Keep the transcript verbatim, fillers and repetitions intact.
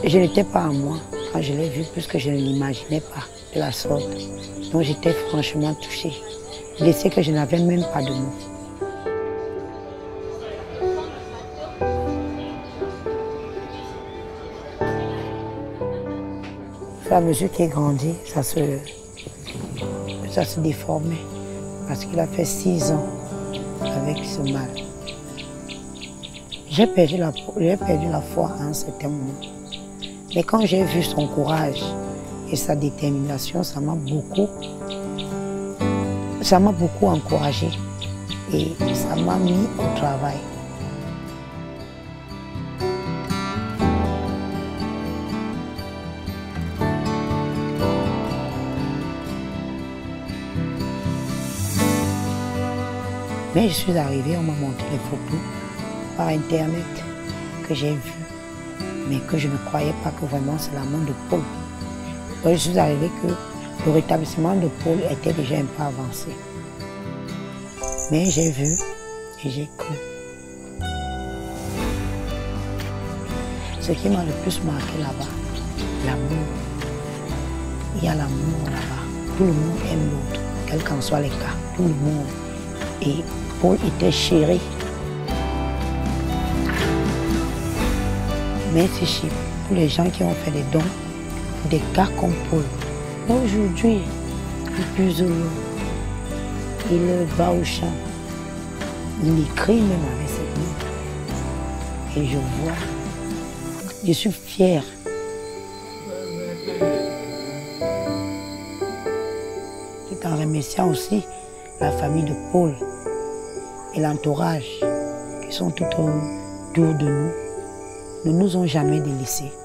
je n'étais pas à moi quand je l'ai vu, puisque je ne l'imaginais pas de la sorte. Donc j'étais franchement touchée. Blessée que je n'avais même pas de mots. À mesure qu'il grandit, ça se, ça se déformait. Parce qu'il a fait six ans avec ce mal. J'ai perdu la, j'ai perdu la foi à un certain moment. Mais quand j'ai vu son courage et sa détermination, ça m'a beaucoup, ça m'a beaucoup encouragée. Et ça m'a mis au travail. Mais je suis arrivée, on m'a montré les photos par internet que j'ai vues, mais que je ne croyais pas que vraiment c'est la main de Paul. Donc je suis arrivée que le rétablissement de Paul était déjà un peu avancé. Mais j'ai vu et j'ai cru. Ce qui m'a le plus marqué là-bas, l'amour. Il y a l'amour là-bas. Tout le monde aime l'autre, quels qu'en soient les cas. Tout le monde. Et Paul était chéri. Merci pour les gens qui ont fait des dons, des gars comme Paul. Aujourd'hui, il puse l'eau, il va au champ, il écrit même avec cette main. Et je vois, je suis fière. Tout en remerciant aussi la famille de Paul et l'entourage qui sont tout autour de nous, ne nous ont jamais délaissés.